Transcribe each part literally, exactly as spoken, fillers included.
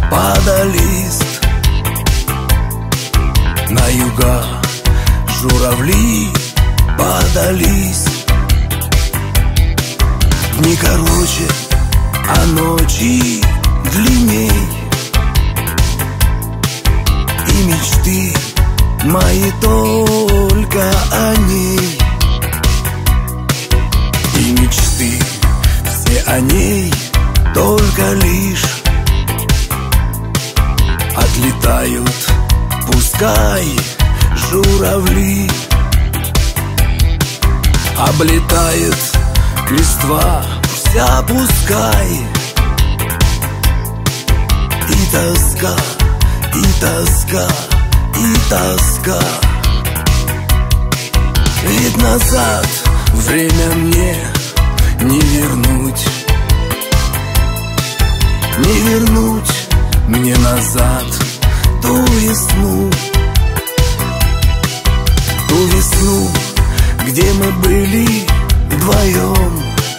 pada лист. На юга журавли подались. Дни короче, а ночи длинней, и мечты мои только о ней. И мечты все о ней только лишь отлетают, пускай журавли. Облетает листва вся, пускай. И тоска, и тоска, и тоска. Ведь назад время мне не вернуть, не вернуть мне назад ту весну, ту весну, где мы были вдвоем.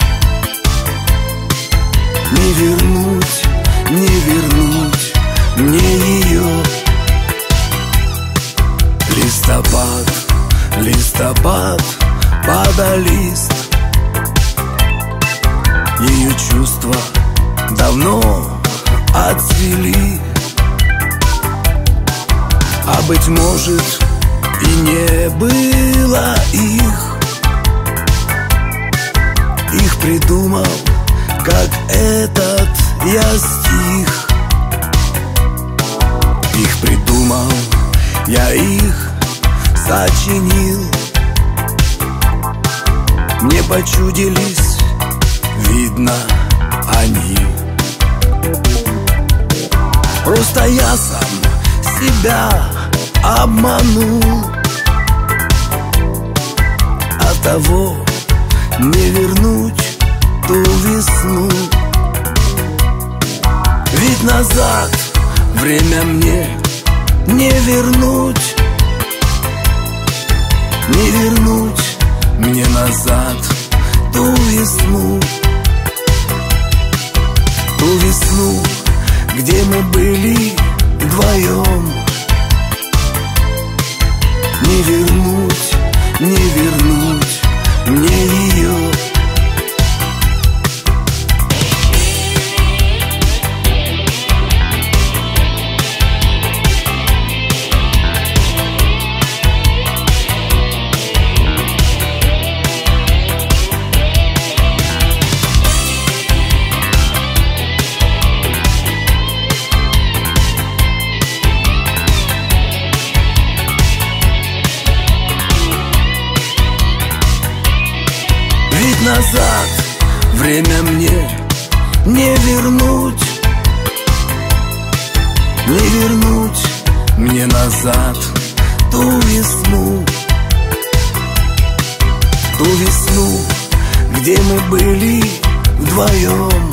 Не вернуть, не вернуть мне ее. Листопад, листопад, pada лист. Ее чувства давно отцвели, а быть может и не было их. Их придумал, как этот я стих. Их придумал, я их сочинил. Мне почудились, видно, они. Просто я сам себя обманул. Оттого не вернуть ту весну. Ведь назад время мне не вернуть, не вернуть мне назад ту весну, ту весну, где мы были вдвоем. Не вернуть, не вернуть мне ее. Назад время мне не вернуть, не вернуть мне назад ту весну, ту весну, где мы были вдвоем.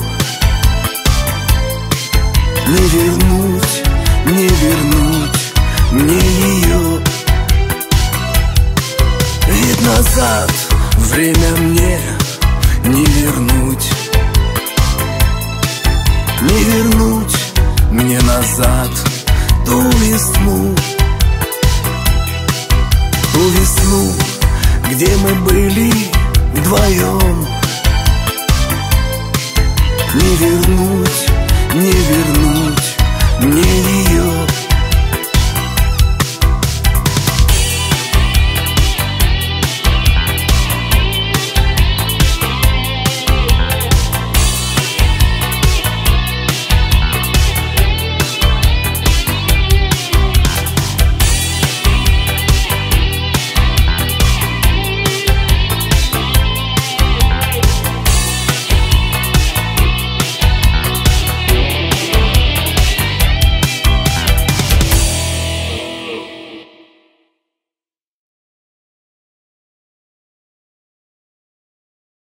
Не вернуть, не вернуть мне ее. Ведь назад время мне не вернуть, не вернуть мне назад ту весну, ту весну, где мы были вдвоем. Не вернуть, не вернуть